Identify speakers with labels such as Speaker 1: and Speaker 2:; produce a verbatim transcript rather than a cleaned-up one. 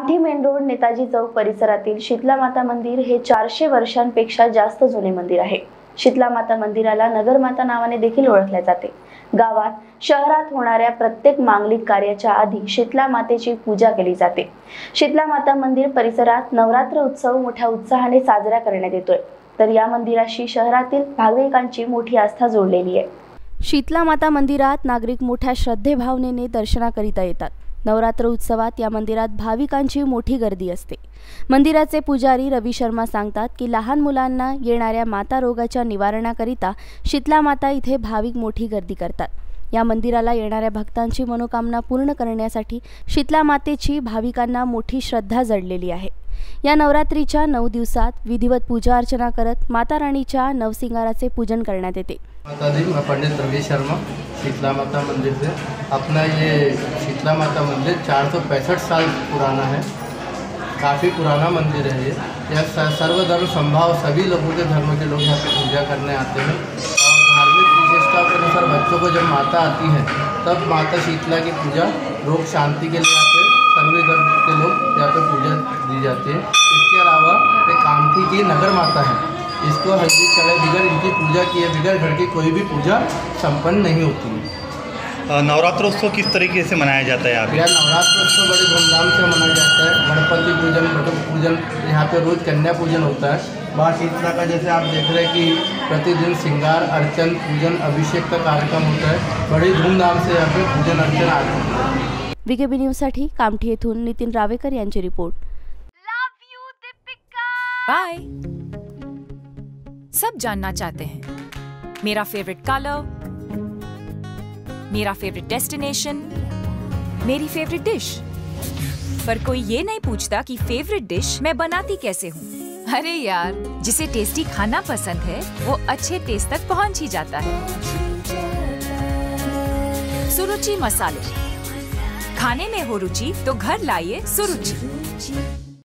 Speaker 1: Kamthi main road Netaji Chowk परिसरातील शीतला माता मंदिर हे चारशे वर्षांपेक्षा जास्त जुने मंदिर आहे। शीतला माता मंदिराला नगरमाता नावाने देखील ओळखले जाते। गावात शहरात होणाऱ्या प्रत्येक मांगलिक कार्याच्या आधी शीतला मातेची पूजा केली जाते। शीतला माता मंदिर परिसरात नवरात्र उत्सव मोठ्या उत्साहाने साजरा करण्यात येतोय, तर या मंदिराशी शहरातील भाविकांची मोठी आस्था जोडलेली आहे। शीतला माता मंदिरात नागरिक मोठ्या श्रद्धेभावनेने दर्शनाकरिता येतात। नवरात्र उत्सवात या मंदिरात भाविकांची मोठी गर्दी असते। मंदिराचे पुजारी रवी शर्मा सांगतात की लहान मुलांना येणाऱ्या माता रोगाच्या निवारणाकरिता शीतला माता इथे भाविक मोठी गर्दी करतात। या मंदिराला येणाऱ्या भक्तांची मनोकामना पूर्ण करण्यासाठी शीतला मातेची भाविकांना मोठी श्रद्धा जडलेली आहे। या नवरात्रीच्या नऊ दिवसात विधिवत पूजा अर्चना करत माता राणीच्या नवसिंगाराचे पूजन करण्यात येते।
Speaker 2: माता दी, मैं पंडित रवि शर्मा शीतला माता मंदिर से। अपना ये शीतला माता मंदिर चार सौ पैंसठ साल पुराना है, काफ़ी पुराना मंदिर है। ये यह सर्वधर्म संभाव सभी लोगों के धर्म के लोग यहाँ पे पूजा करने आते हैं। और धार्मिक विशेषताओं के अनुसार बच्चों को जब माता आती है तब माता शीतला की पूजा रोग शांति के लिए यहाँ पे सभी धर्म के लोग यहाँ पे पूजा दी जाती है। इसके अलावा ये कामठी की नगर माता है, इसको हल्दी चढ़े बिगड़ इनकी पूजा किए बिगड़ घर की कोई भी पूजा संपन्न नहीं होती है।
Speaker 3: नवरात्रोत्सव किस तरीके से मनाया जाता है यहाँ पे?
Speaker 2: यह नवरात्रोत्सव बड़ी धूमधाम से मनाया जाता है। गणपति पूजन, घट पूजन, यहाँ पे रोज कन्या पूजन होता है। माँ शीतला का जैसे आप देख रहे हैं कि प्रतिदिन श्रृंगार, अर्चन, पूजन, अभिषेक का कार्यक्रम होता है। बड़ी धूमधाम से यहाँ पे पूजन अर्चन आते हैं।
Speaker 1: वीकेबी न्यूज साठी कामठी येथून नितीन रावेकर यांची रिपोर्ट।
Speaker 4: बाय। सब जानना चाहते हैं मेरा फेवरेट कलर, मेरा फेवरेट डेस्टिनेशन, मेरी फेवरेट डिश, पर कोई ये नहीं पूछता कि फेवरेट डिश मैं बनाती कैसे हूँ। अरे यार, जिसे टेस्टी खाना पसंद है वो अच्छे टेस्ट तक पहुँच ही जाता है। सुरुचि मसाले, खाने में हो रुचि तो घर लाइए सुरुचि।